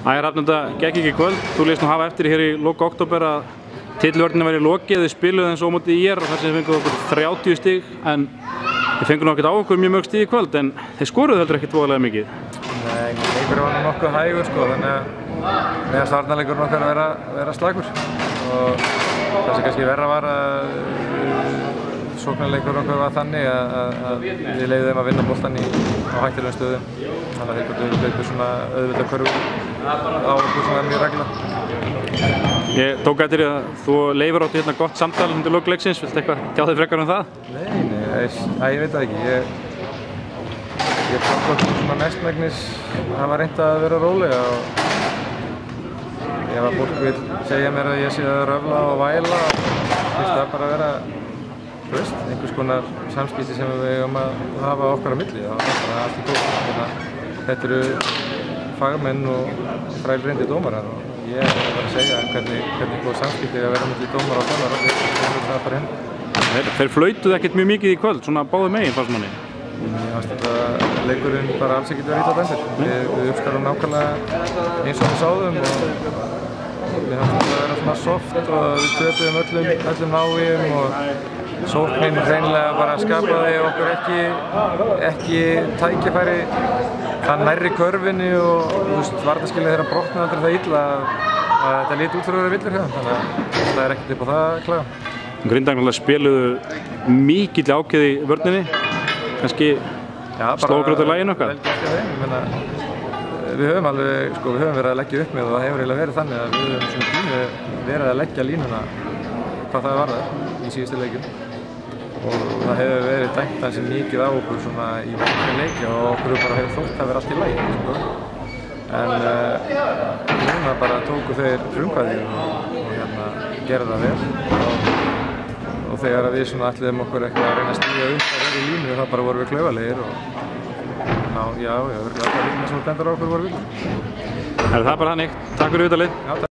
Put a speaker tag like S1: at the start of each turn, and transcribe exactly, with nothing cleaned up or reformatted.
S1: Ægir Hrafn, þetta gekk ekki í kvöld. Þú lést nú hafa eftir hér í lok október að titilvörninni væri lokið, þið spiluðu eins og á móti í er og þar sem þið fenguðu okkur þrjátíu stig, en þið fenguðu nokkert á okkur mjög mörg stig í kvöld, en þið skoruðu heldur ekkert voðalega mikið.
S2: Nei, leikur var nokkuð hægur sko, þannig að meðan varnarleikurinn okkar að vera, vera slagur og það sem kannski verra var að sóknarleikurinn okkar var þannig að, að, að við leiðum þeim að vinna boltann í, á hættulegum stöðum, þannig að þeir gætu hlaupið svona auðvitað körfu á okkur svona mjög regla.
S1: Ég tók eftir að þú Leifur áttu hérna gott samtal undir lok leiksins, viltu eitthvað tjá þig frekar um það?
S2: Nei, nei, ég, ég veit það ekki. Ég, ég tók okkur svona mestmegnis að hafa reynt að vera rólega og ef að fólk vil segja mér að ég sé að röfla og væla, finnst það bara að vera, þú veist, einhvers konar samskipti sem við eigum að hafa okkar á milli og það er allt í góð. Þetta eru fagmenn og þrælreyndir dómarar og ég er bara að segja hvernig, hvernig góð samskipti að vera milli dómara og dómara og það bara henn.
S1: Þeir, þeir flautuðu ekkert mjög mikið í kvöld, svona báðu megin fannst manni?
S2: Ég fannst þetta leikurinn bara alls ekkert verið illa dæmdur. Við, við uppskarum nákvæmlega eins og við sáðum og við hafum þetta að vera svona soft og við töpuðum öllum, öllum návíum og sóknin hreinlega bara skapaði okkur ekki, ekki tækifæri það nærri körfinni og þú veist, varnarskilið þeirra brotnaði aldrei það illa að, að þetta liti út fyrir að vera villur hérna, þannig að það er ekkert upp á það að klaga.
S1: Grindavík spiluðu mikill ákveð í vörninni, kannski sló okkur út af laginu okkar?
S2: Við höfum alveg, sko, við höfum verið að leggja upp með og það hefur eiginlega verið þannig að við höfum svona tími verið að leggja línuna hvað það varðar í síðustu leikjum og það hefur verið dæmt hansi mikið á okkur svona í verðinni leikja og okkur bara hefur þótt að vera allt í lagi, sko. En uh, núna bara tóku þeir frumkvæði og, og hérna gerði það vel og, og þegar við svona ætliðum okkur eitthvað að reyna að stíga upp að vera í línu þá bara vorum við klaufalegir og ná, já, já, virkilega alltaf lína sem við bendar á okkur voru vilja.
S1: Er það bara þannig? Takk fyrir viðtalið.